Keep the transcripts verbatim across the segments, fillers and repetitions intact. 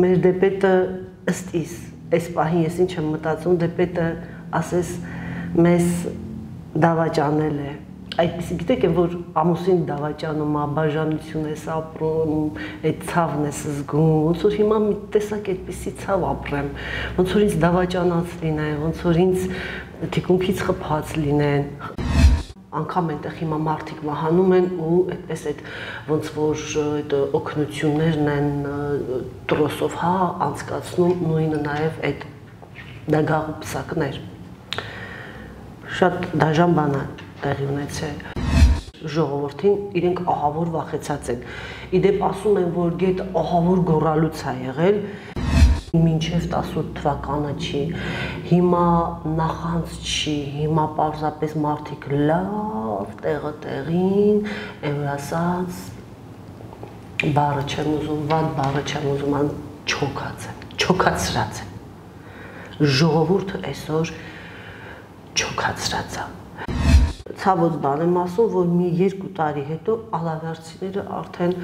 մեր դեպետը ըստ իս, այս պահին ես ինչ եմ մտածում, դեպետը ասես մեզ դավաճանել է, այդպիսի, գիտեք են, որ ամուսին դավաճանում, բաժանություն ես ապրում, այդ ցավն ես զգում, ոնց որ հիմա մի տեսակ այդպիսի ցավ ապրեմ, ոնց որ ինձ դավաճանած լինեն, ոնց որ ինձ թիկունքից խփած լինեն, անգամ այնտեղ հիմա մարդիկ մահանում են ու այդպես այդ ոնց որ այդ օգնություններն են տրոսով հա անցկացնում նույնը նաև այդ դագաղ պսակներ շատ դաժան բան է տեղի ունեցել ժողովրդին իրենք ահավոր վախեցած են իդեպ ասում են որ գետ ահավոր գոռալուց է եղել մինչև տասութ թվականը չի, հիմա նախանց չի, հիմա պարզապես մարդիկ լավ տեղը տեղին, եմ ասած, բառը չեմ ուզում, վատ բառը չեմ ուզում, ան չոքած եմ, չոքացրած եմ, ժողովուրդը այսօր չոքացրած է, ցավոց բան եմ ասում, որ մի երկու տարի հետո ալավերցիները արդեն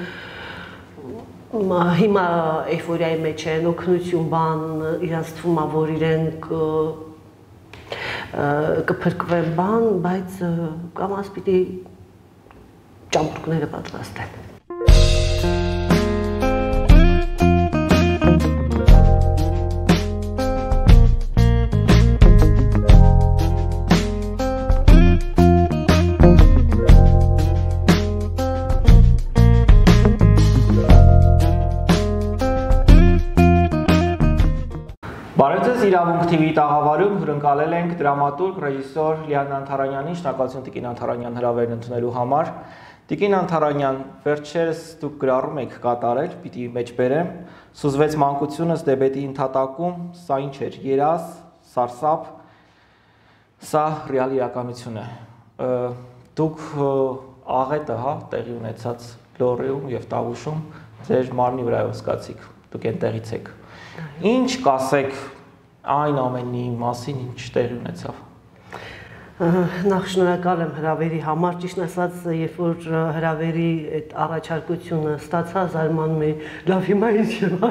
հիմա էյֆորիայի մեջ են, օգնություն բան, իրանց թվում է, որ իրենք կփրկվեն բան, բայց կամաց պիտի ճամպրուկները պատրաստեն։ Բարև իրավունք T V տաղավարում հյուրընկալել ենք դրամատուրգ, ռեժիսոր Լիան Անթարանյանին, շնորհակալություն Տիկին Անթարանյան հրավերն ընդունելու համար։ Տիկին Անթարանյան, վերջերս դուք գրառում եք կատարել, պիտի մեջ բերեմ, սուզվեց մանկությունս դեպետի ընդհատակում, սա ինչ էր, երազ, սարսափ, սա ռեալ իրականություն է։ Դուք աղետը, հա, տեղի ունեցած Լոռիում եւ Տավուշում ձեր մարմնի վրայով զգացիք, դուք այնտեղից եք։ Ինչ կասեք այն ամենի մասին, ինչ տեղի ունեցավ։ Նախ շնորհակալ եմ հրավերի համար, ճիշտ ասած, երբ որ հրավերի այդ առաջարկությունը ստացա, զարմանում էի, լավ հիմա ինչ եմ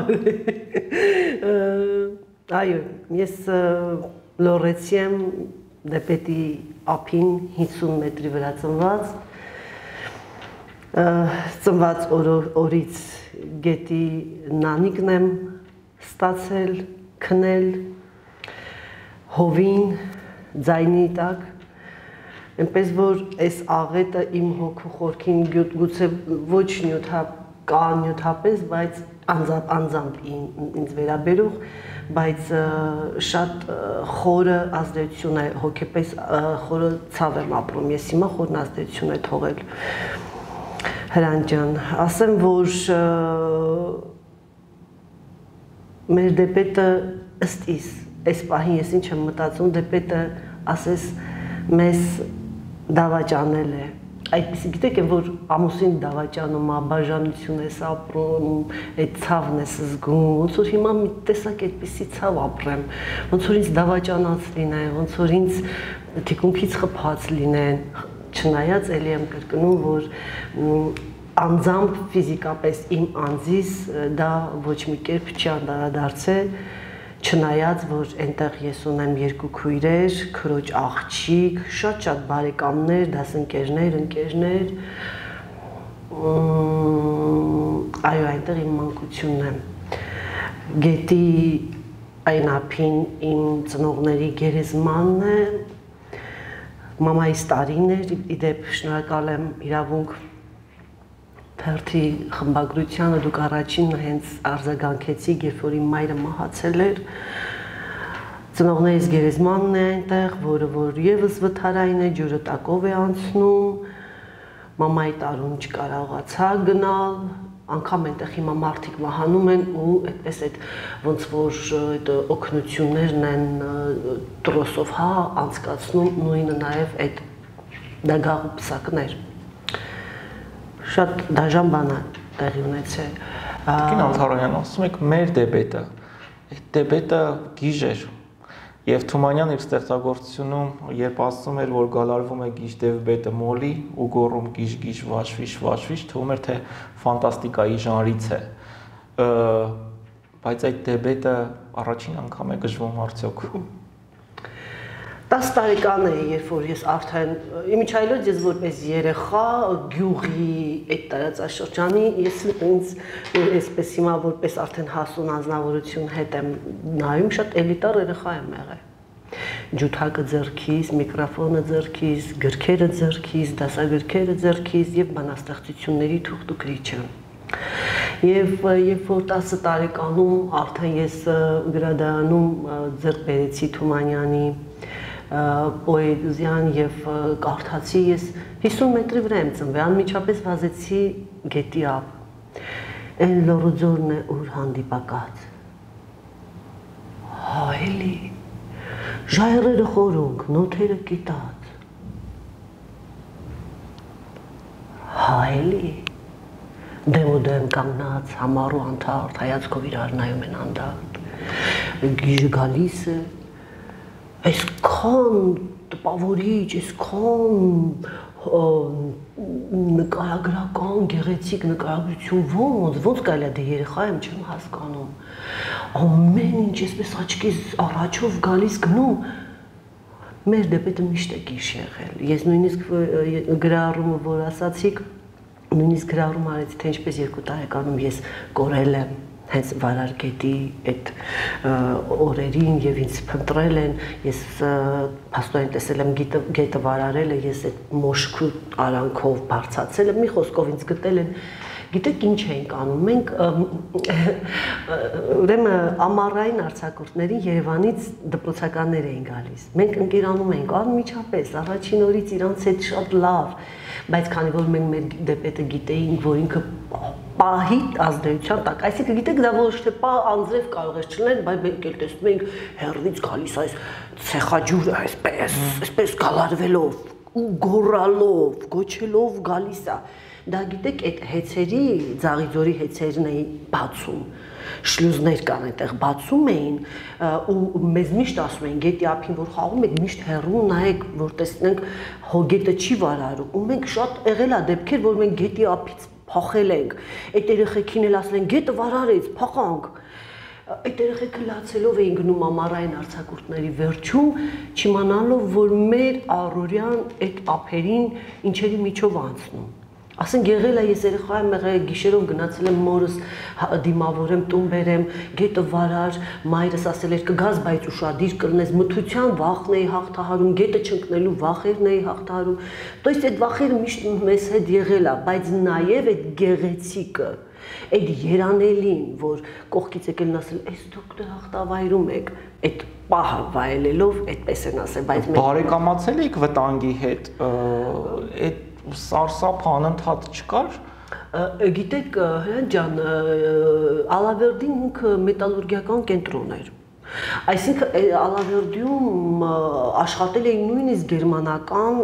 արել։ Այո, ես լոռեցի եմ դեպետի ափին հինգսուն մետրի վրա ծնված, ծնված օրից գետի նանիկն եմ ստացել, քնել, հովին, ձայնի տակ, այնպես որ այս աղետը իմ հոգու խորքին գուցե ոչ կա նյութապես, բայց անձամբ ինձ վերաբերող, բայց շատ խորը ազդեցություն է, հոգեպես խորը ցավ եմ ապրում, ես հիմա խորն ազդեցություն է թողել Հրանտ ջան, ասեմ, որ մեր դեպետը ըստ իս, այս պահին ես ինչ եմ մտածում, դեպետը ասես մեզ դավաճանել է, այդպիսի, գիտեք են, որ ամուսին դավաճանում, բաժանություն ես ապրում, այդ ցավն ես զգում, ոնց որ հիմա մի տեսակ այդպիսի ցավ ապրեմ, ոնց որ ինձ դավաճանած լինեն, ոնց որ ինձ թիկունքից խփած լինեն, չնայած էլի եմ կրկնում, որ անձամբ ֆիզիկապես իմ անձիս դա ոչ մի կերպ չի անդրադարձել, չնայած որ այնտեղ ես ունեմ երկու քույրեր, քրոջ աղջիկ, շատ-շատ բարեկամներ, դասընկերներ, ընկերներ, այո, այնտեղ իմ մանկությունն է։ Գետի այն ափին իմ ծնողների գերեզմանն է, մամայիս տարին էր, իդեպ շնորհակալ եմ իրավունք Թերթի խմբագրությանը դուք առաջին հենց արձագանքեցիք, երբ որ իմ մայրը մահացել էր, ծնողներիս գերեզմանն է այնտեղ, որը որ եւս վթարային է, ջուրը տակով է անցնում, մամայի տարուն չկարողացա գնալ, անգամ այնտեղ հիմա մարդիկ մահանում են ու այդպես այդ ոնց որ այդ օգնություններն են տրոսով հա անցկացնում նույնը նաև այդ դագաղ պսակներ շատ դաժան բան է տեղի ունեցել։ Տիկին Անթարանյան, ասում եք մեր դեպետը, այդ դեպետը գիժ էր, եւ Թումանյան իր ստեղծագործությունում, երբ ասում էր, որ գալարվում է գիժ դեպետը մոլի ու գոռում գիժ գիժ վաշվիշ վաշվիշ, թվում էր թե ֆանտաստիկայի ժանրից է։ բայց այդ դեբետը առաջին անգամ է գժվում արդյոք։ տասը տարեկան է, երբ որ ես արդեն իմիջայլոց ես որպես երեխա գյուղի այդ տարածաշրջանի ես ինձ այսպես հիմա որպես արդեն հասուն անձնավորություն հետ եմ նայում, շատ էլիտար երեխա եմ եղել։ Ջութակը ձեռքիս, միկրոֆոնը ձեռքիս, գրքերը ձեռքիս, դասագրքերը ձեռքիս եւ բանաստեղծությունների թուղթուկրիչը։ Եվ երբ որ տասը տարեկանում արդեն ես գրադարանում ձեռք բերեցի Թումանյանի պոեզիան եւ կարդացի, ես հիսուն մետրի վրա եմ ծնվել, անմիջապես վազեցի գետի ափ։ Այն լորուձորն է ուր հանդիպակաց։ Հայելի, ժայռերը խորունկ, նոթերը կիտած։ Հայելի, դեմոդեմ կանգնած, համառու անթարդ, հայացքով իրար նայում են անդարդ։ Գիժը գալիս է, այսքան տպավորիչ, այսքան նկարագրական, գեղեցիկ նկարագրություն ոնց, ոնց կարելի է դե երեխա եմ չեմ հասկանում։ Ամեն ինչ այսպես աչքիս առաջով գալիս գնում, մեր դեպետը միշտ է գիշ եղել։ Ես նույնիսկ գրառումը, որ ասացիք, նույնիսկ գրառում արեցի, թե ինչպես երկու տարեկանում ես կորել եմ հենց վարարգետի այդ օրերին եւ ինձ փնտրել են, ես փաստորեն տեսել եմ գետը վարարելը, ես այդ մոշկու արանքով բարձացել եմ, մի խոսքով ինձ գտել են։ Գիտեք ինչ էինք անում, մենք ուրեմն ամառային արձակուրդներին Երևանից դպրոցականներ էին գալիս, մենք ընկերանում էինք անմիջապես, առաջին օրից իրանց հետ շատ լավ, բայց քանի որ մենք մեր դեպետը գիտեինք, որ ինքը պահի ազդեցության տակ, այսինքն գիտեք դա ոչ թե պահ անձրև կարող է չլինել, բայց մենք էլ տեսնում ենք հեռվից գալիս այս ցեխաջուրը այսպես, այսպես գալարվելով ու գոռալով, գոչելով գալիս է։ Դա գիտեք այդ հեծերի, Ձաղիձորի հեծերն էին բացում, շլյուզներ կան այնտեղ բացում էին ու մեզ միշտ ասում էին գետի ափին որ խաղում եք միշտ հեռու նայեք որ տեսնենք հո գետը չի վարարում ու մենք շատ եղել է դեպքեր որ մենք գետի ափից փախել ենք, այդ երեխեքին էլ ասել են գետը վարարեց, փախանք։ Այդ երեխեքը լացելով էին գնում ամառային արձակուրդների վերջում, չիմանալով որ մեր առօրյան այդ ափերին ինչերի միջով անցնում։ Ասենք եղել է ես երեխա եմ եղել գիշերով գնացել եմ մորս դիմավորեմ տուն բերեմ գետը վարար մայրս ասել էր կգազ բայց ուշադիր կլնես մթության վախն էի հաղթահարում գետը չընկնելու վախերն էի հաղթահարում то есть այդ վախերը միշտ մեզ հետ եղել է բայց նաև այդ գեղեցիկը այդ երանելին որ կողքից եկել ասել այս դուք դե հաղթավայրում եք այդ պահը վայելելով այդպես են ասել բայց բարեկամացել եք վտանգի հետ այդ սարսափ անընդհատ չկար գիտեք Հրանտ ջան Ալավերդին ինքը մետալուրգիական կենտրոն էր այսինքն Ալավերդիում աշխատել էին նույնիսկ գերմանական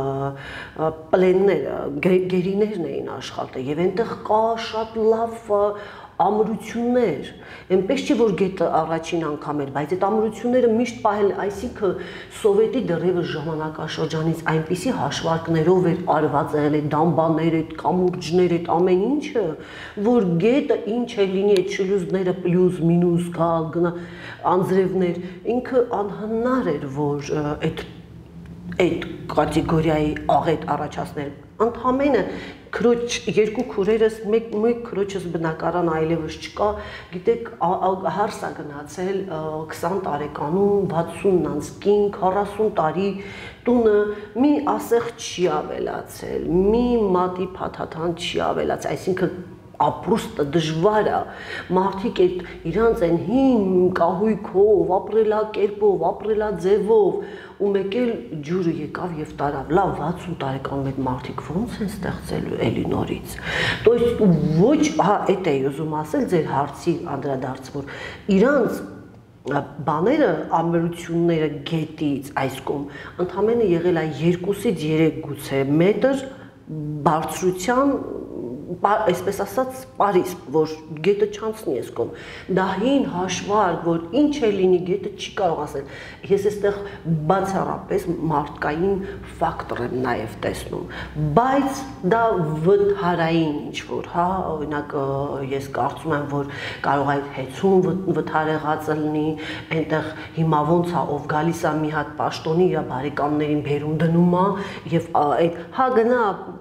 պլենները գերիներն էին աշխատել եւ այնտեղ կա շատ լավ ամրություններ, այնպես չի որ գետը առաջին անգամ էր, բայց այդ ամրությունները միշտ պահել, այսինքն սովետի դեռևս ժամանակաշրջանից այնպիսի հաշվարկներով էր արված եղել այդ դամբաները, այդ կամուրջները, այդ ամեն ինչը, որ գետը ինչ է լինի այդ շլյուզները պլյուս մինուս գալ գնա անձրևներ, ինքը անհնար էր որ այդ այդ կատեգորիայի աղետ առաջացնել ընդհանրապես քրոջ երկու քուրերս մեկ մեկ քրոջս բնակարան այլևս չկա գիտեք հարս է գնացել քսան տարեկանում վաթսուն անցքին քառասուն տարի տունը մի ասեղ չի ավելացել մի մատի փաթաթան չի ավելացել այսինքն ապրուստը դժվար է մարդիկ այդ իրանց են հին կահույքով ապրելակերպով ապրելաձևով ու մեկ էլ ջուրը եկավ եւ տարավ լավ վաթսուն տարեկանում այդ մարդիկ ոնց են ստեղծելու էլի նորից то есть ոչ հա այդ է ուզում ասել ձեր հարցի անդրադարձ որ իրանց բաները ամրությունները գետից այս կողմ ընդհանրապես եղել է երկուսից երեք գուցե մետր բարձրության այսպես ասած Պարիս, որ գետը չանցնի այս կողմ։ Դա հին հաշվարկ, որ ինչ է լինի, գետը չի կարող ասել։ Ես այստեղ բացառապես մարդկային ֆակտոր եմ նաև տեսնում, բայց դա վթարային ինչ որ, հա, օրինակ ես կարծում եմ, որ կարող է հեծում վթարեղածը լինի, այնտեղ հիմա ոնց է ով գալիս է մի հատ պաշտոնի իր բարեկամներին բերում դնում է եւ այդ հա գնա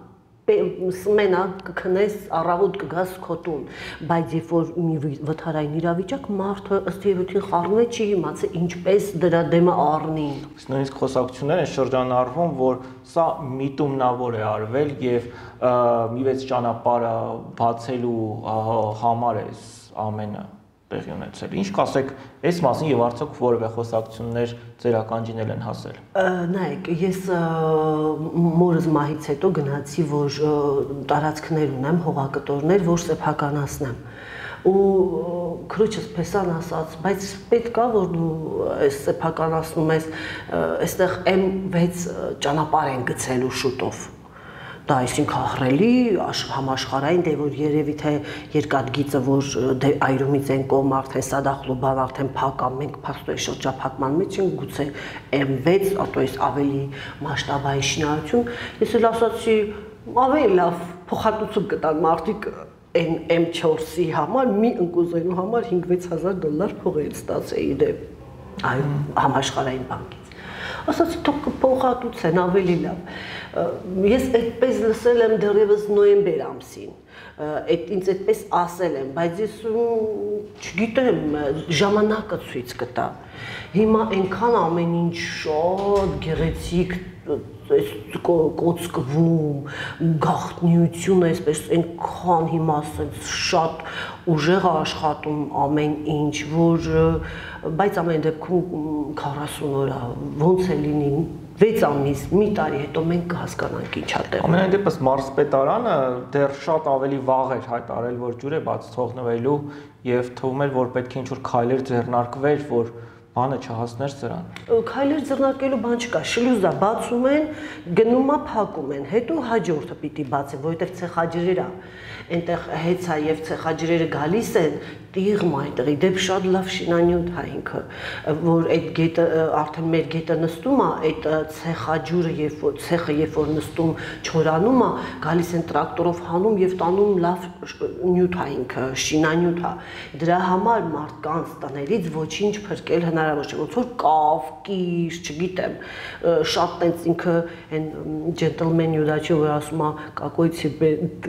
սմենա կքնես առավոտ կգաս քոտուն, բայց երբ որ մի վթարային իրավիճակ մարդը ըստ երևույթին խառնում է չի իմացել ինչպես դրա դեմը առնի։ Նույնիսկ խոսակցություններ են շրջանառվում, որ սա միտումնավոր է արվել եւ մի վեց ճանապարհը բացելու համար է ամենը տեղի ունեցել։ Ինչ կասեք այս մասին եւ արդյոք որևէ խոսակցություններ ձեր ականջին են հասել։ Նայեք, ես մորս մահից հետո գնացի, որ տարածքներ ունեմ, հողակտորներ, որ սեփականացնեմ։ Ու քրոջս փեսան ասաց, բայց պետք է որ դու այս սեփականացնում ես, այստեղ էմ վեց ճանապարհ են գցելու շուտով։ Դա այսինքն ահռելի համաշխարհային դե որ երևի թե երկաթգիծը որ այրումից են կողմ արդեն Սադախլուբան արդեն փակա մենք փաստորեն շրջափակման մեջ ենք գուցե էմ վեց ատոյս ավելի մասշտաբային շինարարություն ես էլ ասացի ավելի լավ փոխհատուցում կտան մարդիկ այն էմ չորսի համար մի ընկուզենու համար հինգ-վեց հազար դոլար փող են ստացեի դե այ համաշխարհային բանկից ասացի թող փոխհատուցեն ավելի լավ ես այդպես լսել եմ դեռևս նոյեմբեր ամսին այդ ինձ այդպես ասել եմ բայց ես չգիտեմ ժամանակը ցույց կտա հիմա այնքան ամեն ինչ շատ գեղեցիկ այս կոծկվում գաղտնիությունը այսպես այնքան հիմա ասած շատ ուժեղ աշխատում ամեն ինչ որ բայց ամեն դեպքում քառասուն օր ոնց է լինի վեց ամիս մի տարի հետո մենք կհասկանանք ինչ ա տեղի ամենայն դեպս մարզպետարանը դեռ շատ ավելի վաղ էր հայտարարել որ ջուր է բաց թողնվելու եւ թվում էր որ պետք է ինչ-որ քայլեր ձեռնարկվեր որ բանը չհասներ սրան։ Քայլեր ձեռնարկելու բան չկա, շլյուզա բացում են, գնում է փակում են, հետո հաջորդը պիտի բացեն, որովհետև ցեխաջրերը այնտեղ հեծա եւ ցեխաջրերը գալիս են, տիղմ այնտեղ, իդեպ շատ լավ շինանյութ է ինքը, որ այդ գետը արդեն մեր գետը նստում է, այդ ցեխաջուրը երբ որ ցեխը երբ որ նստում չորանում է, գալիս են տրակտորով հանում եւ տանում լավ նյութ է ինքը, շինանյութ է։ Դրա համար մարդկանց տներից ոչինչ փրկել հնարավոր չէ, ոնց որ կավ, կիր, չգիտեմ, շատ տենց ինքը այն ջենտլմեն յուդաչը որ ասում է какой тебе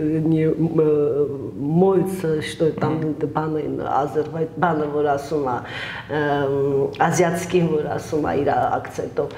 мойца, что там բանը Ազերբայ բանը որ ասում է ազիատսկին որ ասում է իր ակցենտով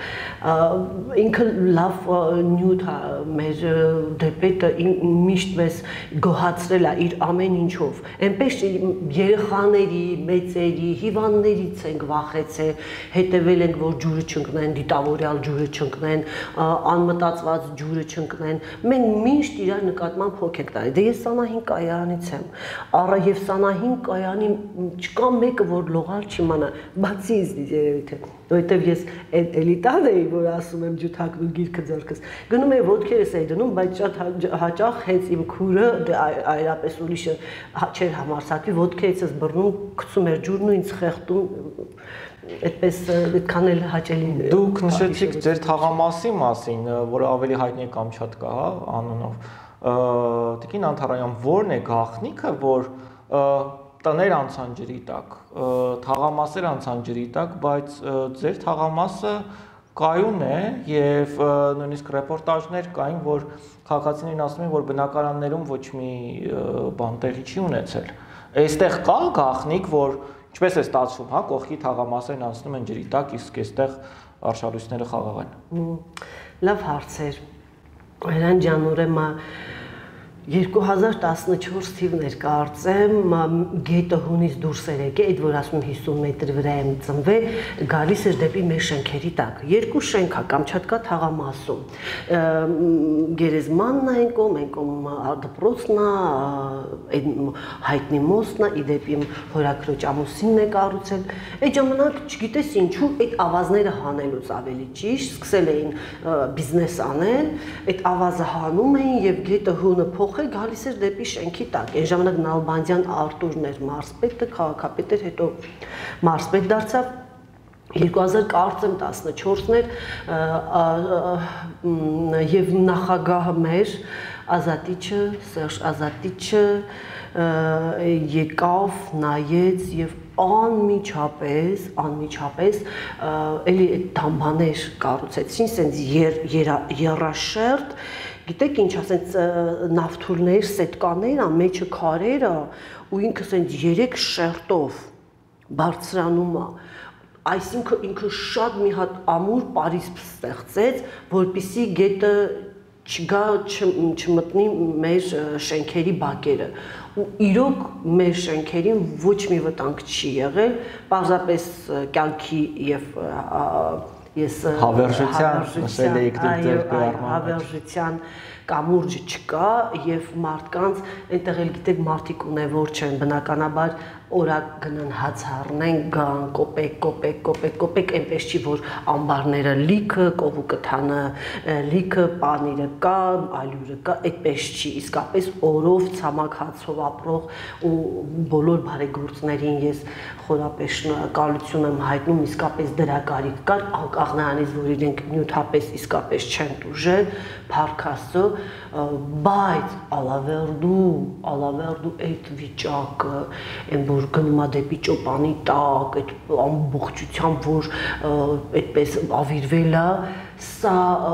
ինքը լավ նյութ է մեր դեպետը միշտ մեզ գոհացրել է իր ամեն ինչով այնպես երեխաների մեծերի հիվանդներից ենք վախեցել հետևել ենք որ ջուրը չընկնեն դիտավորյալ ջուրը չընկնեն անմտածված ջուրը չընկնեն մենք միշտ իրար նկատմամբ հոգ ենք տալի դե ես սանահին կայանից եմ առա եւ սանահին կայանի չկա մեկը որ լողալ չիմանա բացի ինձ երևի թե որովհետեւ ես այդ էլիտան էի որ ասում եմ ջութակն ու գիրքը ձեռքս գնում էի ոդքերս էի դնում բայց շատ հաճախ հենց իմ քուրը այրապես ուրիշը չէր համարսակվի ոդքերից ես բռնում գցում էր ջուրն ու ինձ խեղդում այդպես այդքան էլ հաճելի դուք նշեցիք ձեր թաղամասի մասին որը ավելի հայտնի է Կամչատկա հա անունով Տիկին Անթարայան ո՞րն է գաղտնիքը որ տներ անցան ջրի տակ, թաղամասեր անցան ջրի տակ, բայց ձեր թաղամասը կայուն է եւ նույնիսկ ռեպորտաժներ կային, որ քաղաքացիներին ասում են, որ բնակարաններում ոչ մի բան տեղի չի ունեցել։ Այստեղ կա գաղտնիք, որ ինչպես է ստացվում, հա, կողքի թաղամասերն անցնում են ջրի տակ, իսկ այստեղ արշալույսները խաղաղ են։ Լավ հարց էր։ Այրան ջան, ուրեմն երկու հազար տասնչորս թիվն էր կարծեմ, գետը հունից դուրս էր եկել, այդ որ ասում հիսուն մետր վրա եմ ծնվել, գալիս էր դեպի մեր շենքերի տակ։ Երկու շենք է Կամչատկա թաղամասում։ Գերեզմանն է այն կողմ, այն կողմ դպրոցն է, այդ հայտնի մոստն է, իդեպ իմ հորաքրոջ ամուսինն է կառուցել։ Այդ ժամանակ չգիտես ինչու այդ ավազները հանելուց ավելի ճիշտ, սկսել էին բիզնես անել, այդ ավազը հանում էին եւ գետը հունը փոխ գլուխը գալիս էր դեպի շենքի տակ։ Այն ժամանակ Նալբանդյան Արտուրն էր մարզպետը, քաղաքապետ էր, հետո մարզպետ դարձավ։ երկու հազար կարծեմ տասնչորսն էր եւ նախագահը մեր Ազատիչը, Սերժ Ազատիչը եկավ, նայեց եւ անմիջապես, անմիջապես էլի այդ դամբաներ կառուցեցին, սենց երաշերտ, գիտեք ինչ, ասենց նավթուրներ, սետկաներ, մեջը քարերը ու ինքը սենց երեք շերտով բարձրանում է։ Այսինքն ինքը շատ մի հատ ամուր պարիսպ ստեղծեց, որպեսզի գետը չգա չմտնի մեր շենքերի բակերը։ Ու իրոք մեր շենքերին ոչ մի վտանգ չի եղել, պարզապես կյանքի եւ ես հավերժության կամուրջը չկա եւ մարդկանց այնտեղ էլ գիտեք մարդիկ ունևոր չեն, բնականաբար օրակ գնան հաց առնեն, գան կոպեկ, կոպեկ, կոպեկ, կոպեկ, այնպես չի, որ ամբարները լիքը, կովու կթանը լիքը, պանիրը կա, ալյուրը կա, այդպես չի, իսկապես օրով ցամաք հացով ապրող ու բոլոր բարեգործներին ես խորապես շնորհակալություն եմ հայտնում, իսկապես դրա կարիք կար, անկախ նրանից, որ իրենք նյութապես իսկապես չեն տուժել, փառք Աստծո, բայց ալավերդու, ալավերդու այդ վիճակը, այն որ գնում է դեպի ճոպանի տակ, այդ ամբողջությամբ, որ այդպես ավիրվել է, սա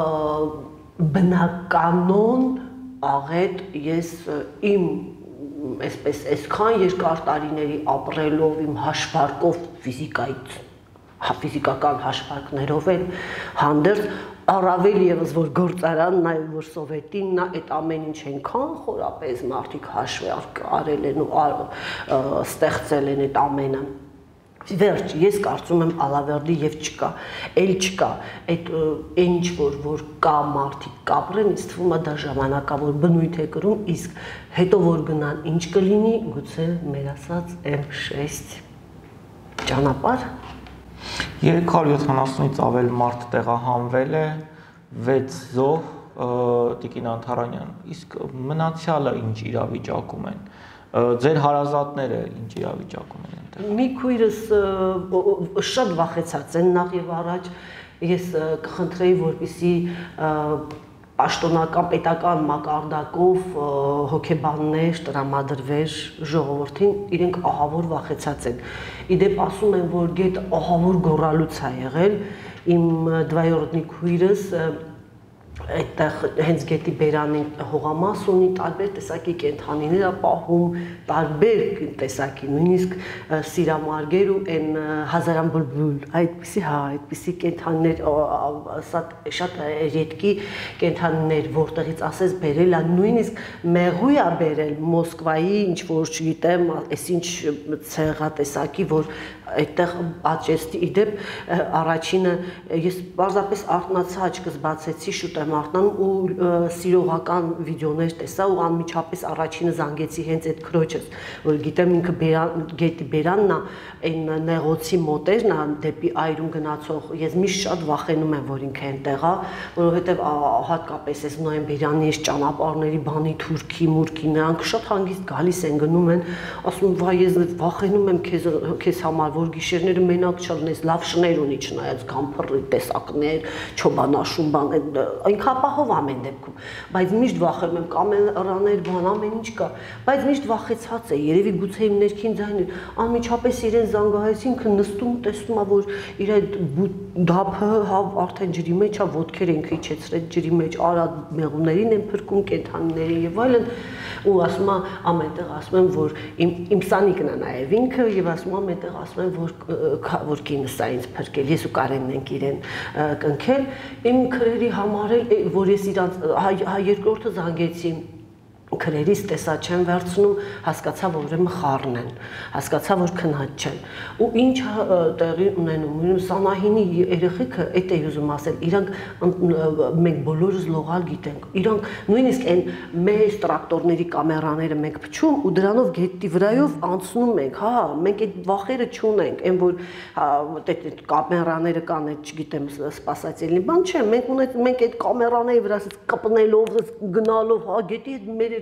բնականon աղետ ես իմ այսպես այսքան երկար տարիների ապրելով իմ հաշվարկով ֆիզիկայից, ֆիզիկական հաշվարկներով էլ հանդերձ առավել եւս որ գործարանն այ որ սովետին նա այդ ամեն ինչ այնքան խորապես մարդիկ հաշվարկ արել են ու ստեղծել են այդ ամենը վերջ ես կարծում եմ ալավերդի եւ չկա էլ չկա այդ ինչ որ որ կա մարդիկ կապրեն ինձ թվում է դա ժամանակավոր բնույթ է կրում իսկ հետո որ գնան ինչ կլինի գուցե մեր ասած էմ շեստ ճանապարհ երեք հարյուր յոթանասունից ավել մարդ տեղահանվել է, վեց զոհ Տիկին Անթարանյան, իսկ մնացյալը ինչ իրավիճակում են, ձեր հարազատները ինչ իրավիճակում են այնտեղ։ Մի քույրս շատ վախեցած են նախ եւ առաջ, ես կխնդրեի, որպեսզի պաշտոնական պետական մակարդակով հոգեբաններ տրամադրվեր ժողովրդին, իրենք ահավոր վախեցած են։ Իդեպ ասում են, որ գետ ահավոր գոռալուց է եղել, իմ դվայորդնի քույրս այդտեղ հենց գետի բերանին հողամաս ունի, տարբեր տեսակի կենդանիներ է պահում, տարբեր տեսակի, նույնիսկ սիրամարգեր ու այն հազարան բուլբուլ, այդպիսի, հա, այդպիսի կենդանիներ, շատ редկի կենդանիներ, որտեղից ասես բերել է, նույնիսկ մեղույ է բերել Մոսկվայի, ինչ որ չգիտեմ, այսինչ ցեղա տեսակի, որ այդտեղ աճեցի իդեպ առաջինը ես պարզապես արթնացա աչքս բացեցի շուտ եմ արթնանում ու սիրողական վիդեոներ տեսա ու անմիջապես առաջինը զանգեցի հենց այդ քրոջս որ գիտեմ ինքը գետի բերանն է այն նեղոցի մոտերն է դեպի այրուն գնացող ես միշտ շատ վախենում եմ որ ինքը այնտեղ է որովհետև հատկապես այս նոյեմբերյանի այս ճանապարհների բանի թուրքի մուրքի նրանք շատ հանգիստ գալիս են գնում են ասում վայ ես վախենում եմ քեզ քեզ համար որ գիշերները մենակ չլնես, լավ շներ ունի չնայած գամփռի տեսակներ, չոբանաշուն բան, այնքան ապահով ամեն դեպքում, բայց միշտ վախենում եմ կամերաներ, բան ամեն ինչ կա, բայց միշտ վախեցած է, երևի գուցե իմ ներքին ձայնը, անմիջապես իրեն զանգահարեցին, ինքը նստում, տեսնում է, որ իր այդ դափը արդեն ջրի մեջ է, ոտքերը ինքը իջեցրեց ջրի մեջ, արա մեղուներին են փրկում, կենդանիներին եւ այլն, ու ասում է ամենտեղ ասում եմ, որ իմ սանիկն է նաեւ ինքը եւ ասում ամենտեղ ասում եմ, որ որ կինս է ինձ փրկել, ես ու Կարենն ենք իրեն կնքել, իմ քրերի համար էլ, որ ես իրանց երկրորդը զանգեցի քրերից տեսա չեն վերցնում, հասկացա, որ ուրեմն խառն են, հասկացա, որ քնած չեն։ Ու ինչ տեղի ունենում, Սանահինի երեխեքը, այդ է ուզում ասել, իրանք մենք բոլորս լողալ գիտենք, իրանք նույնիսկ այն մեծ տրակտորների կամերաները մենք փչում ու դրանով գետի վրայով անցնում ենք, հա, մենք այդ վախերը չունենք, այն որ այդ կամերաները կան, այդ չգիտեմ, սպասательный բան չէ, մենք ունենք մենք այդ կամերաների վրա կպնելով, գնալով, հա, գետի հետ մեր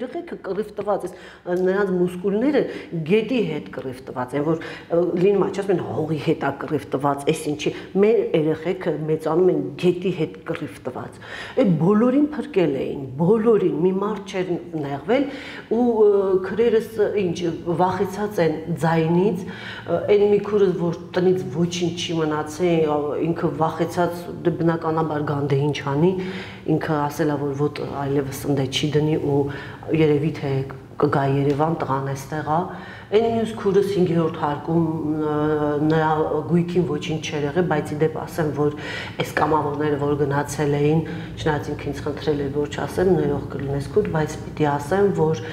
երեխեքը կռիվ տված է, նրանց մուսկուլները գետի հետ կռիվ տված են, որ լինում է, ասում են հողի հետ է կռիվ տված, այս ինչի, մեր երեխեքը մեծանում են գետի հետ կռիվ տված։ Այդ բոլորին փրկել էին, բոլորին, մի մարդ չէր նեղվել ու քրերս ինչ վախեցած են ձայնից, այն մի քուրս որ տնից ոչինչ չի մնացել, ինքը վախեցած բնականաբար Գանդեին չանի, ինքը ասել է որ ոտ այլևս ընդ չի դնի ու երևի թե կգա Երևան, տղան էստեղ է, այն մյուս քուրս հինգերորդ հարկում նրա գույքին ոչինչ չէր եղել, բայց ի դեպ ասեմ, որ այս կամավորները, որ գնացել էին, չնայած ինքը ինձ խնդրել էր, որ չասեմ, ներող կլինես քուր, բայց պիտի ասեմ, որ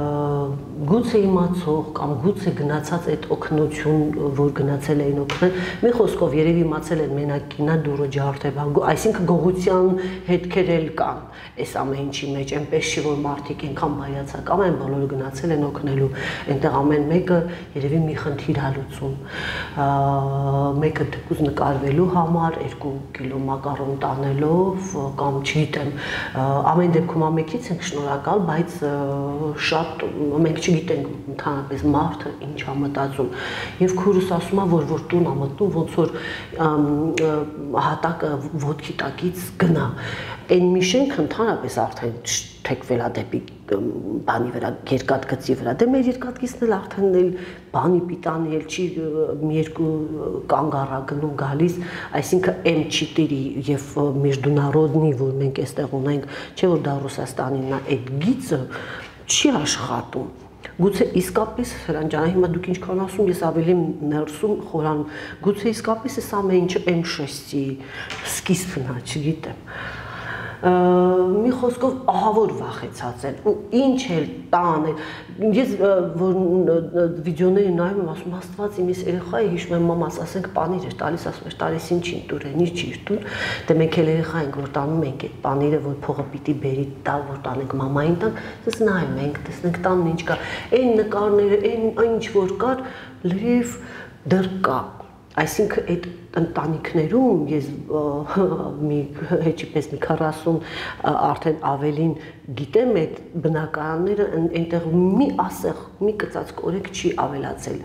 գուցե իմացող կամ գուցե գնացած այդ օգնություն, որ գնացել էին օգնել, մի խոսքով երևի իմացել են մենակ կինա դուրը ջարդեբա, այսինքն գողության հետքեր էլ կան այս ամեն ինչի մեջ, այնպես չի որ մարդիկ այնքան բայացակամ են, բոլորը գնացել են օգնելու, այնտեղ ամեն մեկը երևի մի խնդիր հալուցում, մեկը թեկուզ նկարվելու համար, երկու կիլո մակարոն տանելով կամ չգիտեմ, ամեն դեպքում ամենքից ենք շնորհակալ, բայց շատ մենք չգիտենք ընդհանրապես մարդը ինչ է մտածում, եւ քուրս ասում է, որ որ տուն է մտնում, ոնց որ հատակը ոտքի տակից գնա, այն մի շենք ընդհանրապես արդեն թեքվել է դեպի բանի վրա, երկաթգծի վրա, դե մեր երկաթգիծն էլ արդեն էլ բանի պիտանի էլ չի մի երկու կանգառա գնում գալիս, այսինքն էմ չետերի եւ մեջդունարոդնի, որ մենք այստեղ ունենք, չէ որ դա Ռուսաստանինն է, այդ գիծը չի աշխատում։ Գուցե իսկապես Հրանջան, հիմա դուք ինչքան ասում, ես ավելի ներսում խորանում, գուցե իսկապես այս ամեն ինչը էմ շեստի սկիզբն է, չգիտեմ։ Մի խոսքով ահավոր վախեցած են ու ինչ էլ տան ես որ վիդեոների նայում եմ ասում Աստված իմիս երեխա է հիշում եմ մամաս ասենք պանիր էր տալիս ասում էր տալիս ինչին տուրեն ինչ իր տուն դե մենք էլ երեխա ենք որ տանում ենք այդ պանիրը որ փողը պիտի բերի տալ որ տանենք մամային տան ես նայում ենք տեսնենք տանն ինչ կա այն նկարները այն ինչ որ կար լրիվ դեռ կա այսինքն այդ ընտանիքներում ես մի հեչիպես մի քառասուն արդեն ավելին գիտեմ այդ բնակարանները այնտեղ մի ասեղ մի կծած կորեկ չի ավելացել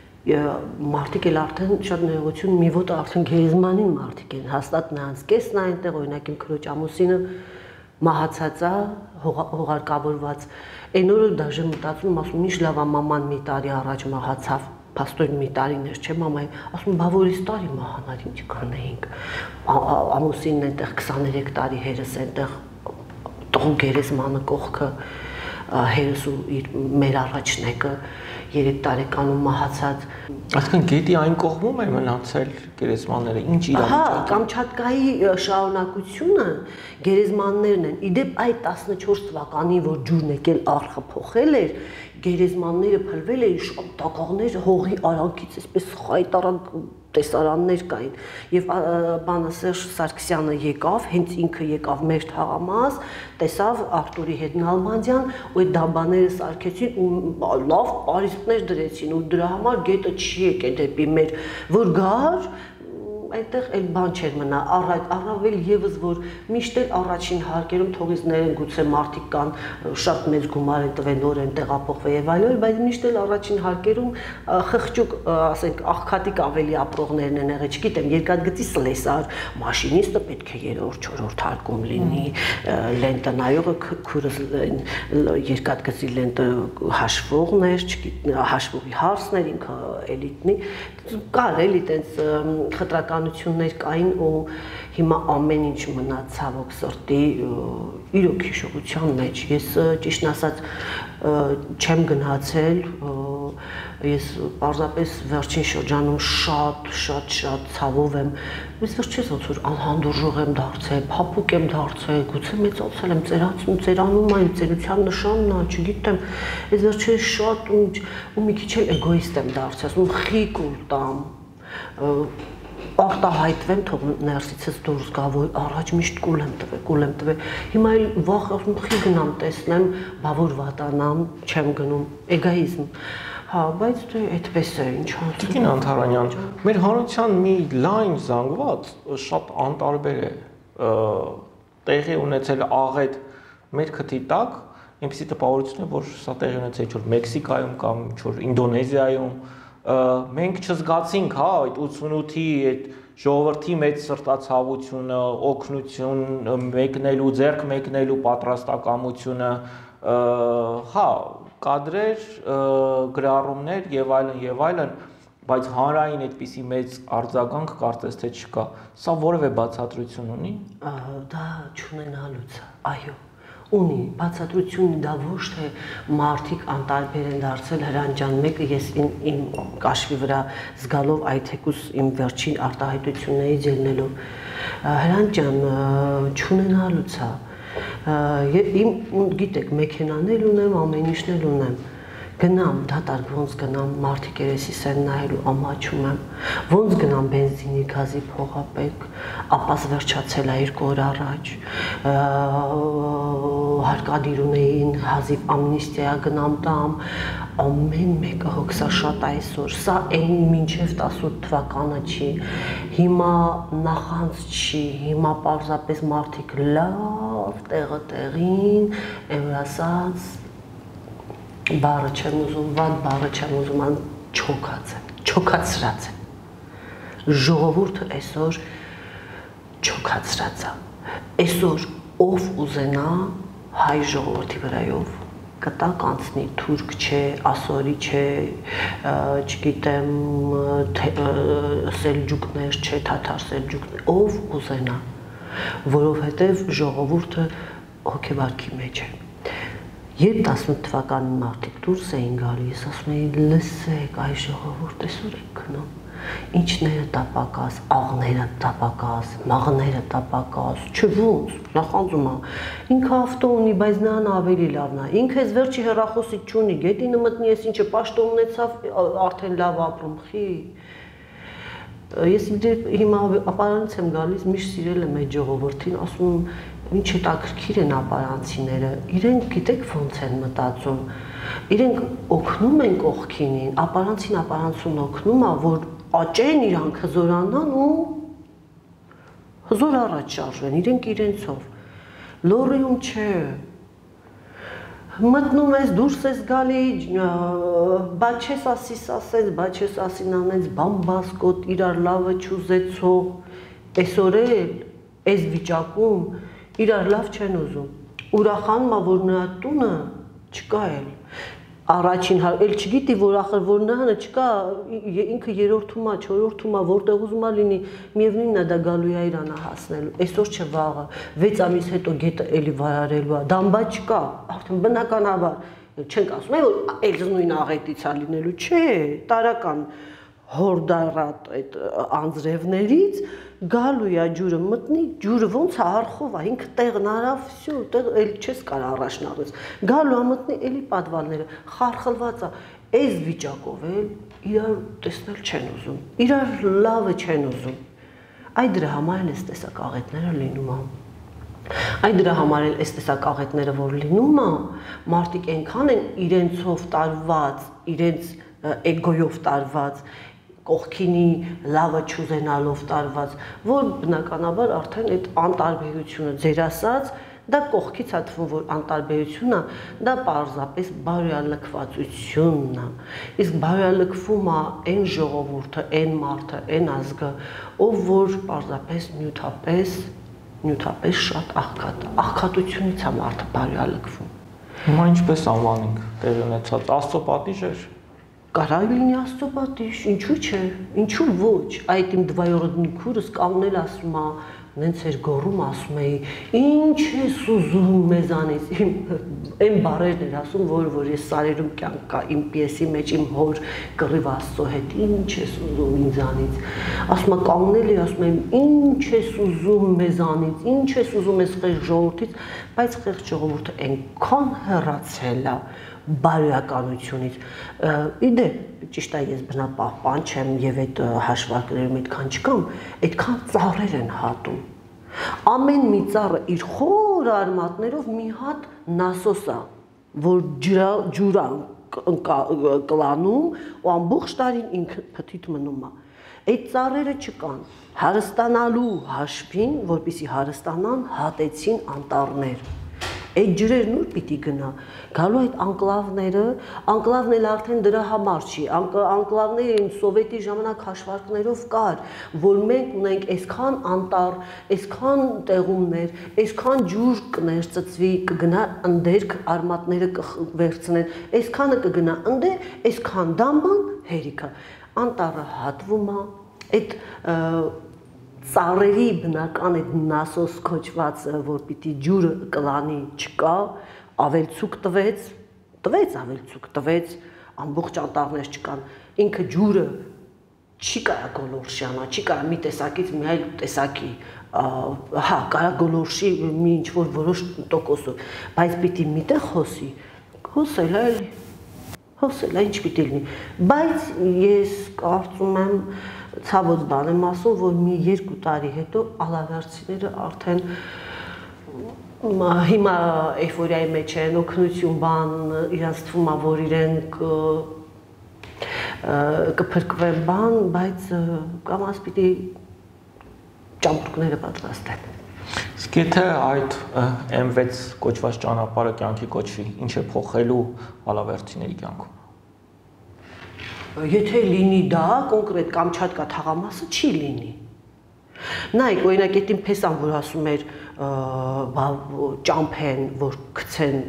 մարդիկ էլ արդեն շատ ներողություն մի ոտ արդեն գերեզմանին մարդիկ են հաստատ նրանց կեսն է այնտեղ օրինակ իմ քրոջ ամուսինը մահացած է հողարկավորված այն օրը դաժե մտածում ասում ինչ լավ է մաման մի տարի առաջ մահացավ Պաստոր մի տարիներ չէ մամայի, ասում բա որից տարի մահանար ինչ կանեինք, ամուսինն այնտեղ քսաներեք տարի հերս այնտեղ տող գերեզմանը կողքը հերս ու իր մեր առաջնեկը երեք տարեկանում մահացած Այսինքն գետի այն կողմում է մնացել գերեզմանները, ինչ իրավիճակի։ Հա, Կամչատկայի շարունակությունը գերեզմաններն են։ Իդեպ այդ տասնչորս թվականին, որ ջուրն եկել արխը փոխել էր, գերեզմանները փլվել էին, շատ տակաղներ հողի արանքից, այսպես խայտարակ տեսարաններ կային եւ բանը Սերժ Սարգսյանը եկավ, հենց ինքը եկավ մեր թաղամաս, տեսավ Արտուրի հետ Նալբանդյան ու այդ դաբաները սարքեցին ու լավ պարիսպներ դրեցին ու դրա համար գետը չի եկել դեպի մեր որ գար այնտեղ էլ բան չէր մնա, առավել եւս որ միշտ էլ առաջին հարկերում թողիզներն գուցե մարդիկ կան շատ մեծ գումար են տվել նոր են տեղափոխվել եւ այլն, բայց միշտ էլ առաջին հարկերում խղճուկ, ասենք, աղքատիկ ավելի ապրողներն են եղել, չգիտեմ, երկաթգծի սլեսար, մաշինիստը պետք է երրորդ, չորրորդ հարկում լինի, լենտը նայողը քուրս երկաթգծի լենտը հաշվողն էր, չգիտեմ, հաշվողի հարցներ ինքը էլիտնի, կար էլի տենց խտրականություններ կային ու հիմա ամեն ինչ մնաց ցավոք սրտի իրոք հիշողության մեջ ես ճիշտն ասած չեմ գնացել ես պարզապես վերջին շրջանում շատ շատ շատ ցավով եմ ես վերջերս ոնց որ անհանդուրժող եմ դարձել փափուկ եմ դարձել գուցե մեծացել եմ ծերացնում ծերանում այն ծերության նշանն է չգիտեմ ես վերջերս շատ ու մի քիչ էլ էգոիստ եմ դարձել ասում խիկուլ տամ արտահայտվեմ թող ներսիցս դուրս գա որ առաջ միշտ կուլ եմ տվել կուլ եմ տվել հիմա էլ վախ խի գնամ տեսնեմ բա որ վատանամ չեմ գնում էգոիզմ հա բայց դե այդպես է ինչ անցնում Տիկին Անթարանյան մեր հանրության մի լայն զանգված շատ անտարբեր է տեղի ունեցել աղետ մեր քթի տակ այնպեսի տպավորություն է, որ սա տեղի ունեցել ինչ-որ Մեքսիկայում կամ ինչ-որ Ինդոնեզիայում, մենք չզգացինք, հա, այդ ութսունութի այդ ժողովրդի մեծ սրտացավությունը, օգնություն մեկնելու, ձեռք մեկնելու պատրաստակամությունը, հա, կադրեր, գրառումներ եւ այլն եւ այլն, բայց հանրային այդպիսի մեծ արձագանք կարծես թե չկա։ Սա որևէ բացատրություն ունի։ Դա չունենալուց, այո, ունի բացատրությունը, դա ոչ թե մարդիկ անտարբեր են դարձել Հրանտ ջան, մեկը ես իմ կաշվի վրա զգալով այդ թեկուս իմ վերջին արտահայտություններից ելնելով Հրանտ ջան չունենալուց է, իմ գիտեք մեքենաներ ունեմ, ամեն ինչն էլ ունեմ, գնամ դատարկ ոնց գնամ մարդիկ երեսիս են նայելու ամաչում եմ, ոնց գնամ բենզինի գազի փողապեկ, ապաս վերջացել է երկու օր առաջ, հարկադիր ունեին հազիվ ամնիստիա գնամ տամ, ամեն մեկը հոգսաշատ այսօր, սա այն մինչև տասութ թվականը չի, հիմա նախանց չի, հիմա պարզապես մարդիկ լավ տեղը տեղին, եմ ասած բառը չեմ ուզում, վատ բառը չեմ ուզում, ան չոքած եմ, չոքացրած եմ, ժողովուրդը այսօր չոքացրած է, այսօր ով ուզենա հայ ժողովրդի վրայով կտա կանցնի, թուրք չէ, ասորի չէ, չգիտեմ, սելջուկներ չէ, թաթար սելջուկներ, ով ուզենա, որովհետև ժողովուրդը հոգեվարքի մեջ է։ Երբ տասնութ թվականին մարդիկ դուրս էին գալիս, ասում էին լսեք, այ ժողովուրդ այսօր եք գնում, ինչները տապակաս, աղները տապակաս, մաղները տապակաս, չէ ոնց, նախանձում է, ինքը ավտո ունի, բայց նրան ավելի լավն է, ինքը այս վերջի հեռախոսի չունի, գետինը մտնի, ես ինչը պաշտոն ունեցավ, արդեն լավ ապրում, խի։ Ես հիմա ապարանից եմ գալիս, միշտ սիրել եմ այդ ժողովրդին, ասում եմ, ինչ հետաքրքիր են ապարանցիները, իրենք գիտեք ոնց են մտածում, իրենք օգնում են կողքինին, ապարանցին ապարանցուն օգնում է, որ աճեն իրանք հզորանան ու հզոր առաջ շարժվեն, իրենք իրենցով, լորիում չէ, մտնում ես, դուրս ես գալի, բա չես ասիս ասեց, բա չես ասին անեց, բամբասկոտ, իրար լավը չուզեցող, այսօր էլ, այս վիճակում, իրար լավ չեն ուզում, ուրախանում է, որ նրա տունը չկա էլ, առաջին հար, էլ չգիտի, որ ախր, որ նահանը չկա, ինքը երորդում է, չորորդում է, որտեղ ուզում է լինի, միևնույնն է դա գալու է իրանը հասնելու, այսօր չէ վաղը, վեց ամիս հետո գետը էլի վարարելու է, դամբա չկա, արդեն բնականաբար, չենք ասում է, որ էլ նույն աղետից է լինելու, չէ, տարական հորդարատ այդ անձրևներից գալու է ջուրը մտնի, ջուրը ոնց է արխով է, ինքը տեղն արավ, վсё, տեղ էլ չես կարա առաջնարես, գալու է մտնի էլի պատվալները, խարխլված է, այս վիճակով էլ իրար տեսնել չեն ուզում, իրար լավը չեն ուզում, այ դրա համար էլ այս տեսակ աղետները լինում է, այ դրա համար էլ այս տեսակ աղետները որ լինում է, մարդիկ այնքան են իրենցով տարված, իրենց էգոյով տարված, կողքինի լավը չուզենալով տարված, որ բնականաբար արդեն այդ անտարբերությունը ձեր ասած, դա կողքից է թվում, որ անտարբերությունը, դա պարզապես բարոյալքվածությունն է, իսկ բարոյալքվում է այն ժողովուրդը, այն մարդը, այն ազգը, ով որ պարզապես նյութապես, նյութապես շատ աղքատ է, աղքատությունից է մարդը բարոյալքվում։ Հիմա ինչպես անվանենք տեղի ունեցած, Աստծո պատիժ էր։ Կարա լինի Աստծո պատիժ, ինչու չէ, ինչու ոչ, այդ իմ դվայորդնի քուրս կանգնել ասում է, նենց էր գոռում ասում էի, ինչ ես ուզում մեզանից, այն բառերն էր ասում, որ որ ես սարերում կյանք կա իմ պիեսի մեջ իմ հոր կռիվ Աստծո հետ, ինչ ես ուզում ինձանից, ասում է կանգնել է, ասում եմ, ինչ ես ուզում մեզանից, ինչ ես ուզում ես խեղճ ժողովրդից, բայց խեղճ ժողովուրդը այնքան հեռացել է բարոյականությունից, իդեպ ճիշտ է ես բնապահպան չեմ եւ այդ հաշվարկներում այդքան չկամ, այդքան ծառեր են հատում, ամեն մի ծառը իր խոր արմատներով մի հատ նասոս է, որ ջուր կլանում ու ամբողջ տարին ինքը փթիթ մնում է, այդ ծառերը չկան, հարստանալու հաշվին, որպեսզի հարստանան հատեցին անտառներ, Այդ ջրերն ուր պիտի գնա։ Գալու այդ անկլավները, անկլավն էլ արդեն դրա համար չի։ Անկլավները սովետի ժամանակ հաշվարկներով կար, որ մենք ունենք այսքան անտառ, այսքան տեղումներ, այսքան ջուր կներծծվի, կգնա ընդերք արմատները կվերցնեն, այսքանը կգնա ընդեր, այսքան դամբան հերիքա։ Անտառը հատվում է, այդ ծառերի բնական այդ նասոս կոչվածը, որ պիտի ջուրը կլանի չկա, ավելցուկ տվեց, տվեց ավելցուկ տվեց, ամբողջ անտառներ չկան, ինքը ջուրը չի կարա գոլորշյանա, չի կարա մի տեսակից մի այլ տեսակի, հա, կարա գոլորշի մի ինչ-որ որոշ տոկոսով, բայց պիտի միտեղ հոսի, հոսել է էլի, հոսել է, ինչ պիտի լինի, բայց ես կարծում եմ, ցավոտ բան եմ ասում, որ մի երկու տարի հետո ալավերցիները արդեն հիմա էյֆորիայի մեջ են, օգնություն բան, իրանց թվում է, որ իրենք կփրկվեն բան, բայց կամ ասպիտի ճամպրուկները պատրաստեն։ Իսկ եթե այդ էմ վեց կոչված ճանապարհը կյանքի կոչվի, ինչ է փոխելու ալավերցիների կյանքում։ Եթե լինի դա, կոնկրետ Կամչատկա թաղամասը չի լինի։ Նայեք, օրինակ այդ իմ փեսան, որ ասում էր ճամփեն, որ գցեն,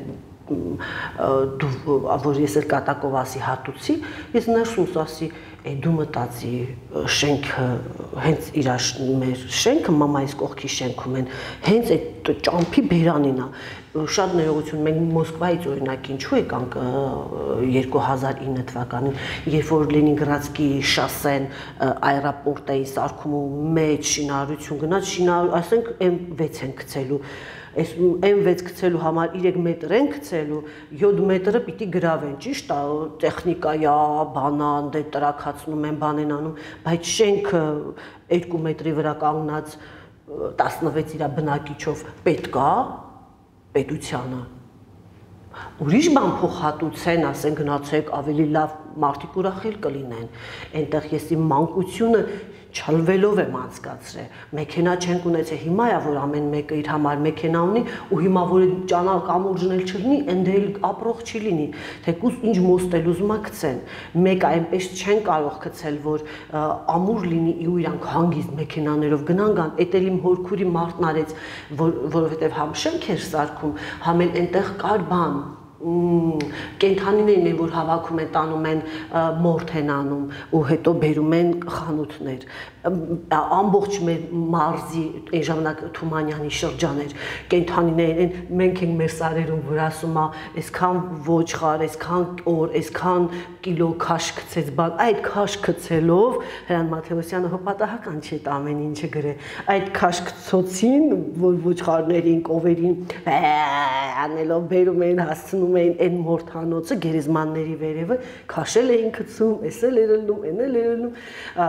որ ես էլ կատակով ասի հատուցի, ես ներսումս ասի, է դու մտածի շենքը, հենց իր մեր շենքը, մամայիս կողքի շենքում են, հենց այդ ճամփի բերանին է, շատ ներողություն, մենք Մոսկվայից օրինակ ինչու եկանք երկու հազար ինը թվականին, երբ որ Լենինգրադսկի շասեն այրապորտ էին սարքում ու մեջ շինարարություն գնաց, ասենք էմ վեց են գցելու, այս էմ վեց գցելու համար երեք մետր են գցելու, յոթ մետրը պիտի գրավեն, ճիշտ է, տեխնիկայա, բանան, դե տրաքացնում են, բան են անում, բայց շենքը երկու մետրի վրա կանգնած տասնվեց իր բնակիչով պետք է պետությանը։ Ուրիշ բան փոխհատուցեն, ասեն գնացեք ավելի լավ մարդիկ ուրախել կլինեն, այնտեղ ես իմ մանկությունը չալվելով եմ անցկացրել, մեքենա չենք ունեցել, հիմա է, որ ամեն մեկը իր համար մեքենա ունի ու հիմա որ ճանալ կամուրջն էլ չլինի, ընդ էլ ապրող չի լինի, թեկուզ ինչ մոստել ուզում ա գցեն, մեկը այնպես չեն կարող գցել, որ ամուր լինի ու իրանք հանգիստ մեքենաներով գնան գան, էդ էլ իմ հորքուրի մարդն արեց, որովհետև համ շենք էր սարքում, համ էլ այնտեղ կար բան, կենթանիներն են, որ հավաքում են, տանում են մորթ են անում ու հետո բերում են խանութներ, ամբողջ մեր մարզի այն ժամանակ Թումանյանի շրջաներ, կենթանիներ են, մենք ենք մեր սարերում, որ ասում է, այսքան ոչխար, այսքան օր, այսքան կիլո քաշ գցեց բան, այդ քաշ գցելով Հրանտ Մաթեոսյանը հպատահական չէ ամեն ինչը գրել, այդ քաշ գցոցին, որ ոչխարներին, կովերին անելով բերում են, հասցնում էին այն մորթանոցը գերեզմանների վերևը քաշել էին գցում, էսել էր լնում, էն էլ էր լնում,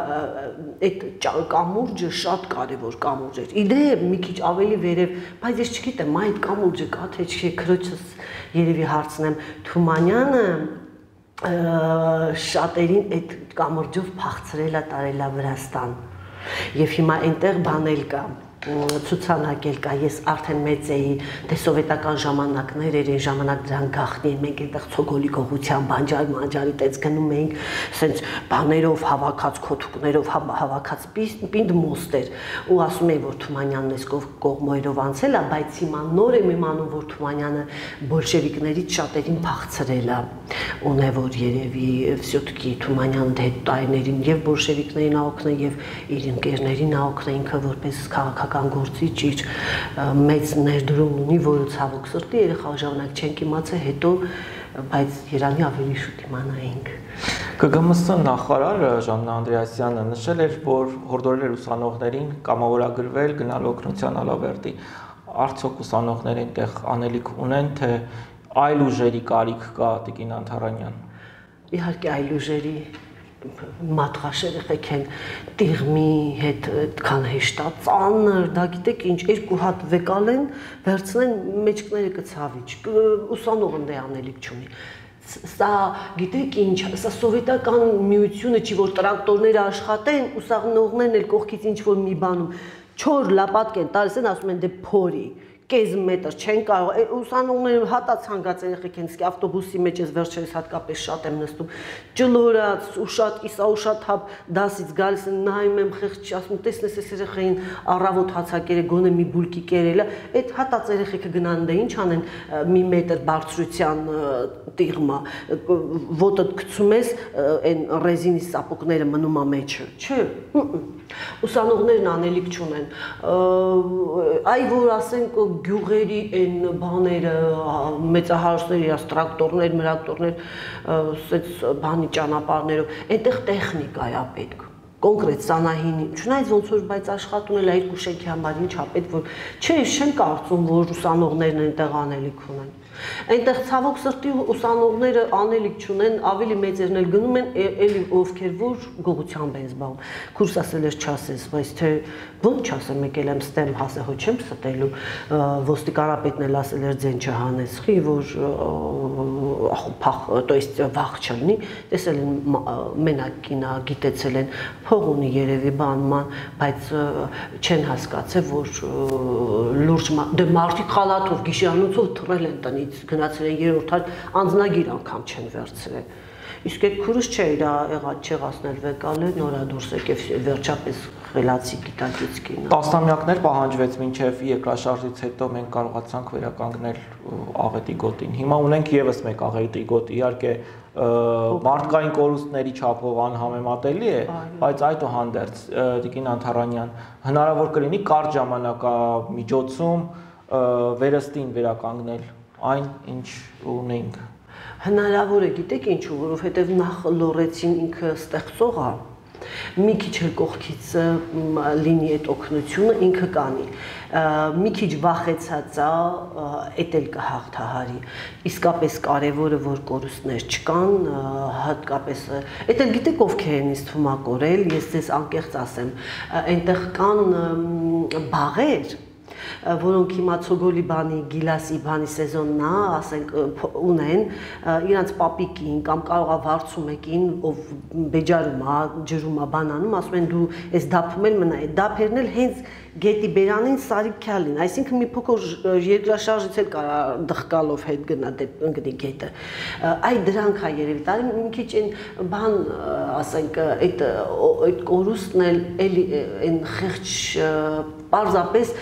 այդ կամուրջը շատ կարևոր կամուրջ էր, իդեպ մի քիչ ավելի վերև, բայց ես չգիտեմ, այդ կամուրջը կա թե չէ, քրոջս երևի հարցնեմ, Թումանյանը շատերին այդ կամուրջով փախցրել է տարել է Վրաստան, եւ հիմա այնտեղ բան էլ կա, ցուցանակել կա, ես արդեն մեծ էի, դե սովետական ժամանակներ էր, այն ժամանակ դրան գախնի, մենք այնտեղ ցոգոլի գողության բանջար մանջարի տեց գնում էինք, սենց բաներով հավաքած, քոթուկներով հավաքած պինդ մոստ էր, ու ասում էի, որ Թումանյանն էս կողմերով անցել է, բայց հիմա նոր եմ իմանում, որ Թումանյանը բոլշևիկներից շատերին փախցրել է, ունե որ երևի վսյոտկի Թումանյան դե տարիներին եւ բոլշևիկներին ա օգնել եւ իր ընկերներին ա օգնել, ինքը որպես քաղաքական գործիչ իր մեծ ներդրումն ունի, որը ցավոք սրտի երեխա ժամանակ չենք իմացել, հետո բայց Երանի ավելի շուտ իմանայինք։ ԿգՄ Ս նախարար Ժաննա Անդրեասյանը նշել էր, որ հորդորել էր ուսանողներին կամավորագրվել գնալ օգնության ալավերդի։ Արդյոք ուսանողները այնտեղ անելիք ունեն, թե այլ ուժերի կարիք կա Տիկին Անթարանյան։ Իհարկե այլ ուժերի մատղաշ երեխեք են տիղմի հետ այդքան հեշտ է, ծանր, դա գիտեք ինչ, երկու հատ վեկալ են, վերցնեն մեջքները կցավիչ, ուսանողն դե անելիք չունի։ Սա գիտեք ինչ, սա սովետական միությունը չի, որ տրակտորները աշխատեն, ուսանողներն էլ կողքից ինչ որ մի բանում, չոր լապատկ են տալիս են, ասում են դե փորի, կես մետր չեն կարող ուսանողները հատացանգած երեխեք են իսկի ավտոբուսի մեջ ես վերջերս հատկապես շատ եմ նստում ճլորած ու շատ կիսա ու շատ հապ դասից գալիս են նայում եմ խեղճ ասում տեսնես այս երեխային առավոտ հացակերը գոնե մի բուլկի կերելա այդ հատած երեխեքը գնան դե ինչ անեն մի մետր բարձրության տիղմա ոտդ գցում ես այն ռեզինի սապոգները մնում է մեջը չէ ուսանողներն անելիք չունեն այ որ ասենք գյուղերի այն բաները մեծահարուստների իրաց տրակտորներ, մրակտորներ սենց բանի ճանապարհներով այնտեղ տեխնիկա է պետք կոնկրետ սանահինի չնայած ոնց որ բայց աշխատում էլ այդ կուշեքի համար ինչա պետք որ չէ չեմ կարծում որ ուսանողներն այնտեղ անելիք ունեն այնտեղ ցավոք սրտի ուսանողները անելիք չունեն ավելի մեծերն էլ գնում են էլի ովքեր որ գողությամբ են զբաղվում կուրս ասել ես չասես բայց թե ոնց չասեմ եկել եմ ստեմ հասե հո չեմ ստելու ոստիկանապետն էլ ասել էր ձեն չհանես խի որ փախ то есть վախ չլինի տեսել են մենակ կինա գիտեցել են փող ունի երևի բանման բայց չեն հասկացել որ լուրջ դե մարդիկ խալաթով գիշերանոցով թռել են տնից գնացել են երրորդ հատ անձնագիր անգամ չեն վերցրել իսկ այդ քուրս չէ իր եղած չեղացնել վեկալ է նորա դուրս եկավ վերջապես խելացի գիտակից կինա տասնամյակներ պահանջվեց մինչև երկրաշարժից հետո մենք կարողացանք վերականգնել աղետի գոտին հիմա ունենք եւս մեկ աղետի գոտ իհարկե մարդկային կորուստների չափով անհամեմատելի է բայց այդուհանդերձ Տիկին Անթարանյան հնարավոր կլինի կարճ ժամանակամիջոցում վերստին վերականգնել այն ինչ ունենք հնարավոր է գիտեք ինչու որովհետև նախ լորեցին ինքը ստեղծող է մի քիչ էլ կողքից լինի այդ օգնությունը ինքը կանի մի քիչ վախեցած է էդ էլ կհաղթահարի իսկապես կարևորը որ կորուստներ չկան հատկապես էդ էլ գիտեք ովքեր են ինձ թվում է կորել ես ձեզ անկեղծ ասեմ այնտեղ կան բաղեր որոնք հիմա ցոգոլի բանի գիլասի բանի սեզոնն է ասենք ունեն իրանց պապիկին կամ կարողա վարձու մեկին ով բեջարում է ջրում է բանանում ասում են դու այս դափում էլ մնա այդ դափերն էլ հենց գետի բերանին սարիքյալին այսինքն մի փոքր երկրաշարժից էլ կարա դղկալով հետ գնա դեպ ընկնի գետը այ դրանք է երևի տարի մի քիչ այն բան ասենք այդ այդ կորուստն էլ էլի այն խեղճ պարզապես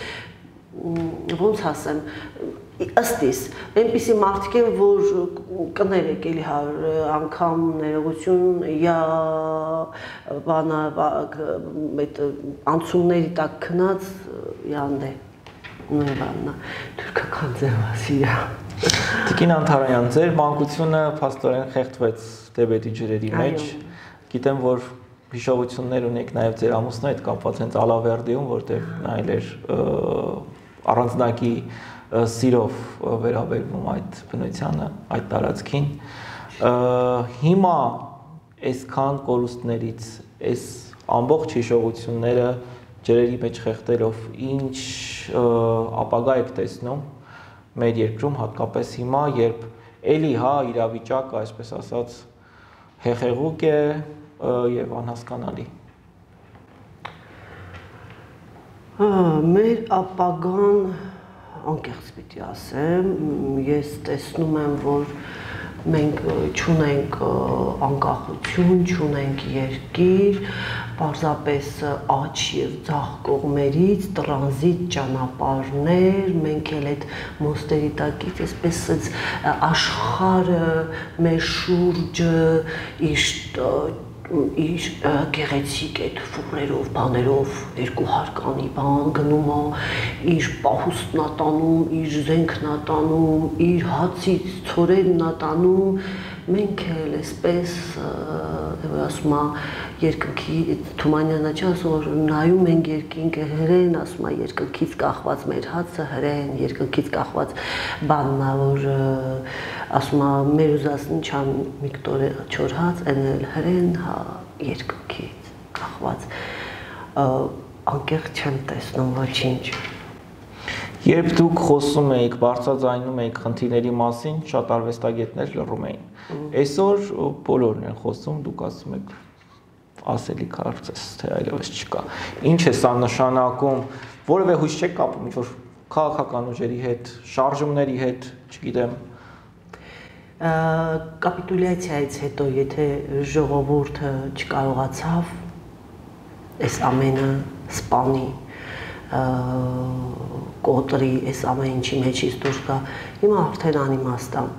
ոնց ասեմ ըստ իս այնպիսի մարդիկ են որ կներեք էլի անգամ ներողություն я բանա այդ անցումների տակ քնած յանդե նույն բանն է թուրքական ձևասի է Տիկին Անթարանյան ձեր մանկությունը փաստորեն խեղդվեց դեբետի ջրերի մեջ գիտեմ որ հիշողություններ ունեք նաև ձեր ամուսնու հետ կապված հենց Ալավերդիում որտեղ նա էր առանձնակի սիրով վերաբերվում այդ բնությանը, այդ տարածքին։ Հիմա այսքան կորուստներից, այս ամբողջ հիշողությունները ջրերի մեջ խեղդելով ինչ ապագա եք տեսնում մեր երկրում, հատկապես հիմա, երբ էլի հա իրավիճակը, այսպես ասած, հեղեղուկ է եւ անհասկանալի։ Մեր ապագան անկեղծ պիտի ասեմ, ես տեսնում եմ, որ մենք չունենք անկախություն, չունենք երկիր, պարզապես աջ եւ ձախ կողմերից տրանզիտ ճանապարհներ, մենք էլ այդ մոստերի տակից այսպես աշխարհը մեր շուրջը իր գեղեցիկ այդ ֆուրներով, բաներով, երկու հարկանի բան գնում է, իր պահուստն է տանում, իր զենքն է տանում, իր հացից ցորենն է տանում, մենք էլ այսպես ասում է երկնքի Թումանյանը չի ասում որ նայում ենք երկինքը հրեն, ասում է երկնքից կախված մեր հացը հրեն, երկնքից կախված բանն է որ ասում է մեր ուզածն ինչա միկտոր չոր հաց, այն էլ հրեն հա երկնքից կախված անկեղծ չեմ տեսնում ոչինչ։ Երբ դուք խոսում եք, բարձրաձայնում եք խնդիրների մասին, շատ արվեստագետներ լռում էին։ Այսօր բոլորն են խոսում, դուք ասում եք ասելիք հարցես, թե այլևս չկա։ Ինչ է սա նշանակում, որևէ հույս չեք կապում, ինչ որ քաղաքական ուժերի հետ, շարժումների հետ, չգիտեմ։ Կապիտուլյացիայից հետո, եթե ժողովուրդը չկարողացավ այս ամենը սպանի, կոտրի, այս ամեն ինչի մեջից դուրս գա, հիմա արդեն անիմաստ է։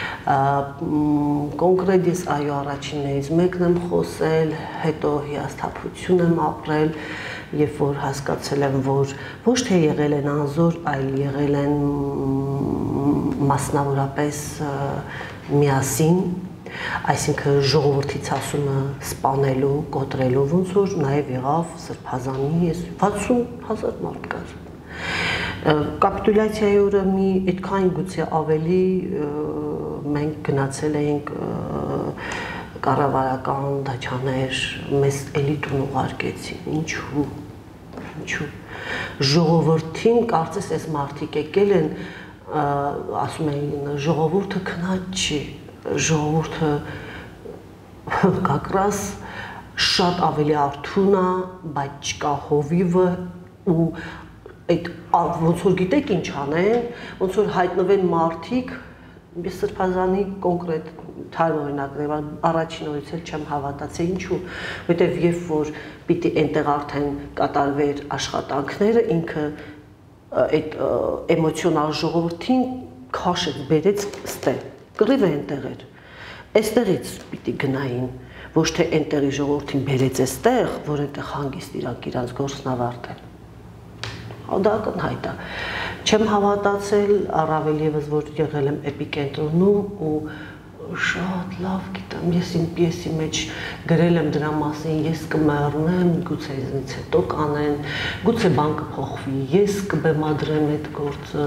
Կոնկրետ ես այո առաջիններից մեկն եմ խոսել, հետո հիասթափություն եմ ապրել, երբ որ հասկացել եմ, որ ոչ թե եղել են անզոր, այլ եղել են մասնավորապես միասին, այսինքն ժողովրդի ցասումը սպանելու, կոտրելու, ոնց որ նաև եղավ Սրբազանի վաթսուն հազար մարդ կար։ Կապիտուլյացիայի օրը մի այդքան գուցե ավելի մենք գնացել էինք կառավարական դաշաներ, մեզ էլի տուն ուղարկեցին, ինչու, ինչու, ժողովրդին կարծես այս մարդիկ եկել են, ասում էին, ժողովուրդը քնած չի, ժողովուրդը կակրաս շատ ավելի արդուն է, բայց չկա հովիվը ու այդ ոնց որ գիտեք ինչ անեն, ոնց որ հայտնվեն մարդիկ, ես Սրբազանի կոնկրետ թարմ օրինակներ, առաջին օրից էլ չեմ հավատացել, ինչու, որտեվ երբ որ պիտի այնտեղ արդեն կատարվեր աշխատանքները, ինքը այդ էմոցիոնալ ժողովրդին քաշեց, բերեց ստեղ, կռիվը այնտեղ էր, այստեղից պիտի գնային, ոչ թե այնտեղի ժողովրդին բերեց այստեղ, որ այնտեղ հանգիստ իրանք իրանց գործն ավարտեն։ Դա ակնհայտ է։ Չեմ հավատացել, առավել ևս որ եղել եմ էպիկենտրոնում ու շատ լավ գիտեմ, ես իմ պիեսի մեջ գրել եմ դրա մասին, ես կմեռնեմ, գուցե ինձնից հետո կանեն, գուցե բան կփոխվի, ես կբեմադրեմ այդ գործը,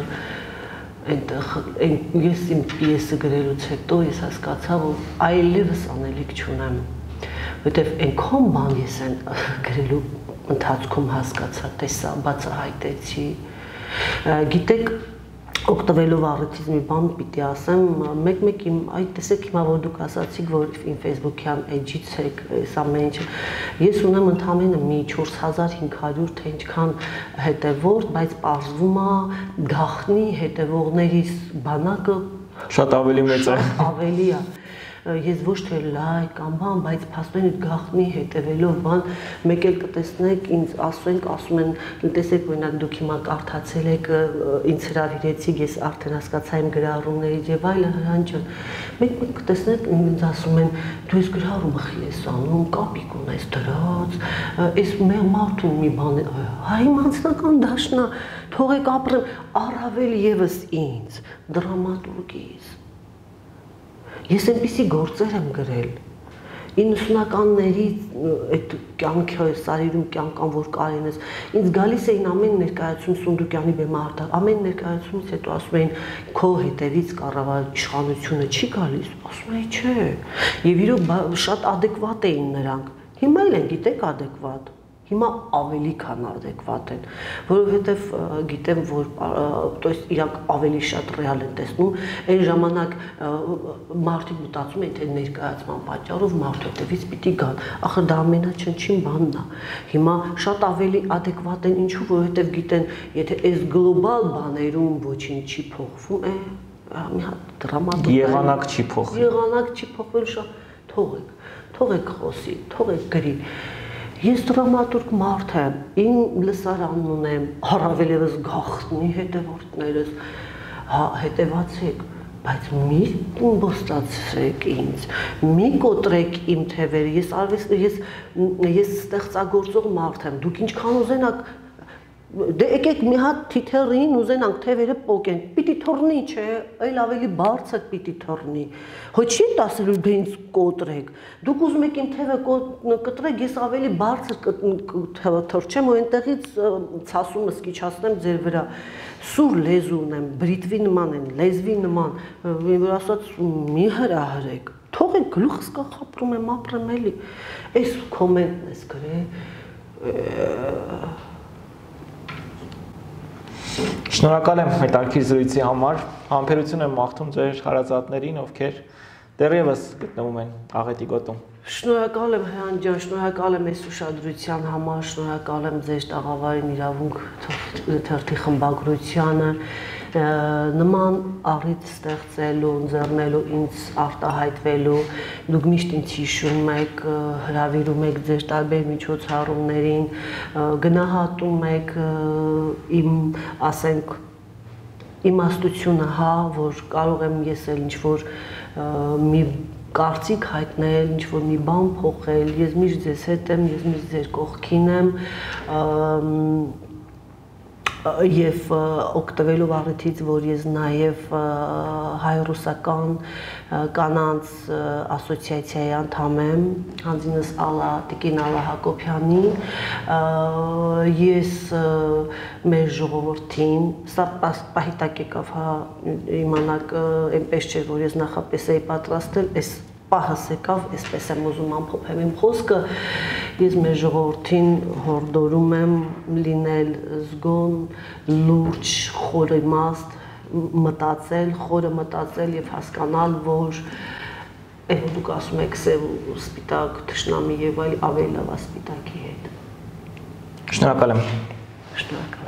այնտեղ ես իմ պիեսը գրելուց հետո ես հասկացա, որ այլևս անելիք չունեմ, որտեվ այնքան բան ես են գրելու ընթացքում հասկացա, տեսա, բացահայտեցի, գիտեք, օգտվելով առիթից մի բան պիտի ասեմ, մեկ-մեկ իմ, այդ տեսեք հիմա, որ դուք ասացիք, որ իմ Facebook-յան էջից եք, այս ամեն ինչը, ես ունեմ ընդամենը մի չորս հազար հինգ հարյուր թե ինչքան հետևորդ, բայց պարզվում է գաղտնի հետևողներիս բանակը շատ ավելի մեծ է, ավելի է, ես ոչ թե լայք կամ բան, բայց փաստորեն գաղտնի հետևելով բան, մեկ էլ կտեսնեք ինձ ասենք, ասում են, տեսեք օրինակ դուք հիմա կարդացել եք, ինձ հրավիրեցիք, ես արդեն հասկացա իմ գրառումներից եւ այլն, Հրանտ ջան, մեկ-մեկ կտեսնեք ինձ ասում են, դու ես գրառումը խի ես անում, կապիկ ունես դրած, այս մեր մարդու մի բան, հայ անձնական դաշնա, թողեք ապրեմ, առավել եւս ինձ, դրամատուրգից Ես այնպիսի գործեր եմ գրել, իննսունականների այդ կյանքը, սարիրում կյանքան, որ կարեն ես, ինձ գալիս էին ամեն ներկայացում Սունդուկյանի բեմահարտակ, ամեն ներկայացումից հետո ասում էին, քո հետևից կառավար իշխանությունը չի գալիս, ասում էի չէ, եւ իրոք շատ ադեկվատ էին նրանք, հիմա էլ են գիտեք ադեկվատ, հիմա ավելի քան ադեկվատ են, որովհետև գիտեմ, որ իրանք ավելի շատ ռեալ են տեսնում, այն ժամանակ մարդիկ մտածում են, թե ներկայացման պատճառով մարդու հետևից պիտի գան, ախր դա ամենաչնչին բանն է, հիմա շատ ավելի ադեկվատ են, ինչու, որովհետև գիտեն, եթե այս գլոբալ բաներում ոչինչ չի փոխվում, մի հատ դրամատուրգ եղանակ չի փոխվում, եղանակ չի փոխվել, շատ թողեք, թողեք խոսի, թողեք գրի Ես դրամատուրգ մարդ եմ, իմ լսարանն ունեմ, առավել ևս գաղտնի հետևորդներս, հետևացեք, բայց մի բոստացրեք ինձ, մի կոտրեք իմ թևերը, ես արվեստ, ես ստեղծագործող մարդ եմ, դուք ինչքան ուզենաք, դե եկեք մի հատ թիթեռին ուզենանք թևերը պոկեն, պիտի թռնի, չէ, այլ ավելի բարձր պիտի թռնի, հո չի տասելու դե ինձ կոտրեք, դուք ուզում եք իմ թևը կտրեք, ես ավելի բարձր թռչեմ ու այնտեղից ցասումս կիչացնեմ ձեր վրա, սուր լեզու ունեմ, բրիտվի նման են, լեզվի նման, որ ասած մի հրահրեք, թողեք գլուխս կախապրում եմ, ապրեմ էլի, այս կոմենտն ես գրե Շնորհակալ եմ հետաքրքիր զրույցի համար, համբերություն եմ մաղթում ձեր հարազատներին, ովքեր դեռևս գտնվում են աղետի գոտում։ Շնորհակալ եմ Հրանտ ջան, շնորհակալ եմ այս ուշադրության համար, շնորհակալ եմ ձեր տաղավարին իրավունք թերթի խմբագրությանը նման առիթ ստեղծելու, ընձեռնելու ինձ արտահայտվելու, դուք միշտ ինձ հիշում եք, հրավիրում եք ձեր տարբեր միջոցառումներին, գնահատում եք իմ, ասենք, իմաստությունը, հա, որ կարող եմ ես էլ ինչ-որ մի կարծիք հայտնել, ինչ-որ մի բան փոխել, ես միշտ ձեզ հետ եմ, ես միշտ ձեր կողքին եմ և օգտվելով առիթից, որ ես նաև հայ-ռուսական կանանց ասոցիացիայի անդամ եմ, հանձինս Տիկին Ալլա Հակոբյանին, ես մեր ժողովրդին, սա պահիտակ եկավ, իմանաք, այնպես չէր, որ ես նախապես էի պատրաստել, այս պահս եկավ, այսպես եմ ուզում ամփոփեմ իմ խոսքը, ես մեր ժողովրդին հորդորում եմ լինել զգոն, լուրջ, խոր իմաստ, մտածել, խորը մտածել և հասկանալ, որ այն դուք ասում եք սև ու սպիտակ, թշնամի և այլ ավելի լավ սպիտակի հետ։ Շնորհակալ եմ։ Շնորհակալ։